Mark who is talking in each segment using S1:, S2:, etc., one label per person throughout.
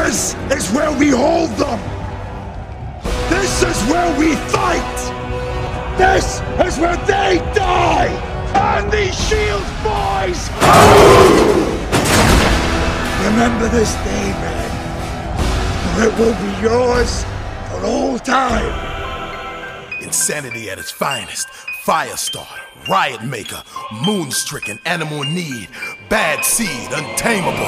S1: This is where we hold them! This is where we fight! This is where they die! And these shields, boys! Remember this day, man. For it will be yours for all time.
S2: Insanity at its finest. Firestarter, riot maker, moon-stricken, animal in need, bad seed, untamable.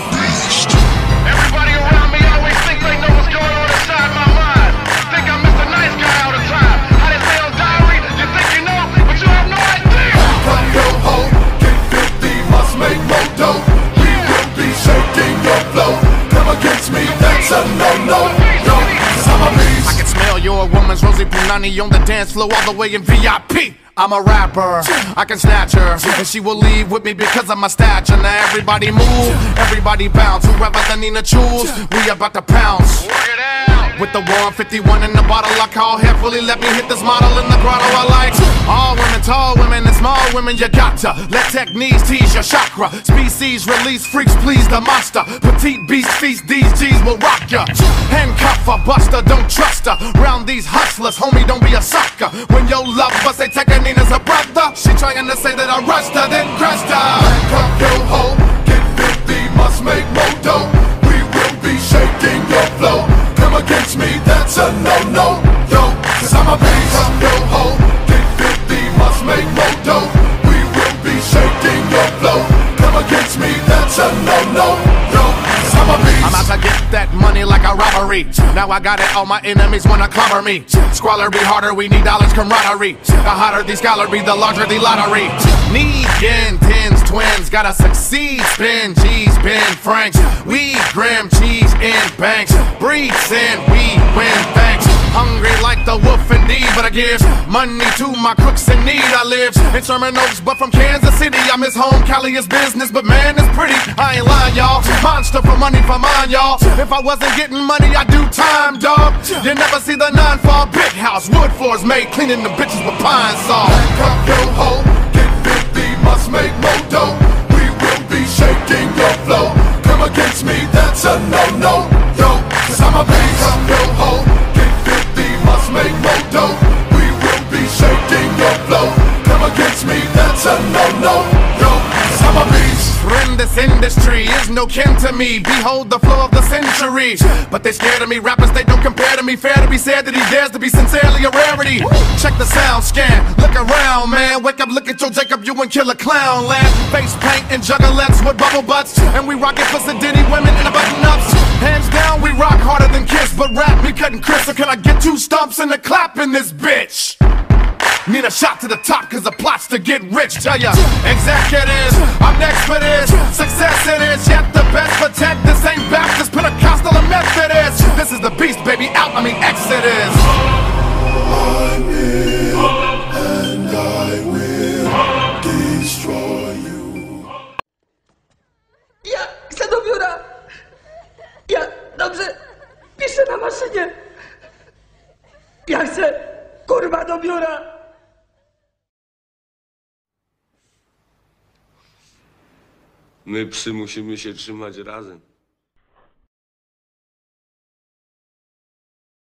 S3: Everybody around me always think they know what's going on inside my mind. Think I'm Mr. Nice Guy all the time. How they say on Diary, you think you know, but you have no idea.
S4: Cut your hoe, get filthy, must make more dough. We will be shaking your flow. Come against me, that's a no-no. No, 'cause I'm a beast.
S3: I can smell your woman's Rosie Punani on the dance floor all the way in VIP. I'm a rapper, I can snatch her, and she will leave with me because of my stature. Now everybody move, everybody bounce. Whoever the Nina choose, we about to pounce. With the 151 in the bottle, I call heavily. Let me hit this model in the grotto. I like all women, tall women, and small women. You gotta let techniques tease your chakra. Species release, freaks please the monster. Petite beast feast, these G's will rock ya. Handcuff a buster, don't trust her. Round these hustlers, homie, don't be a sucker. When your love bust, they take her Nina's a brother. She trying to say that I rushed her, then crushed her.
S4: Handcuff your hoe, get filthy, must make more dough. We will be shaking your flow. Come against me, that's a no-no. Yo, 'cause I'm a beast. Handcuff your hoe, get filthy, must make more dough. We will be shaking your flow. Come against me, that's a no-no. Yo, 'cause I'm a beast.
S3: I'm out to get that money like a robbery. Now I got it, all my enemies wanna clobber me. Squalor be harder, we need dollars camaraderie. The hotter the scholarly, the larger the lottery. Need yen, tens, twins, gotta succeed. Spin, G's, Ben, Franks. We grim, cheese in banks. Breathe sin, we win, thanks. Hungry like the wolf indeed, but I give money to my crooks in need. I live in Sherman Oaks, but from Kansas City. I miss home, Cali is business, but man, it's pretty. I ain't lying, y'all. Monster for money for mine, y'all. If I wasn't getting money, I'd do time, dog. You never see the 9-fall big house. Wood floors made, cleaning the bitches with pine saw.
S4: Handcuff your hoe, get filthy, must make more dough. We will be shaking your flow. Come against me, that's a no-no. Yo, 'cause I'm a beast. Handcuff your hoe, get filthy, must make more dough. We will be shaking your flow. Come against me, that's a no-no. Yo, 'cause I'm a beast.
S3: Friend, this industry is no kin to me. Behold the flow of the century. But they scared of me. Rappers, they don't compare to me. Fair to be said that he dares to be sincerely a rarity. Check the sound scan. Look around, man. Wake up, look at your Jacob, you and kill a clown. Land face paint and juggalettes with bubble butts. And we rock it for Sedini women in the button-ups. Hands down, we rock harder than Kiss. But rap, me cutting Chris. So can I get 2 stumps and a clap in this bitch? Need a shot to the top cause the plot's to get rich. Tell ya, executives, I'm next for this. Success it is, yet the best protect. This ain't Baptist, Pentecostal, or Methodist. This is the beast, baby, out, I mean Exodus.
S4: I'm in, and I will destroy you.
S5: Ja chcę do biura. Ja, dobrze, piszę na maszynie. Ja chcę, kurwa, do biura.
S6: My psy musimy się trzymać razem.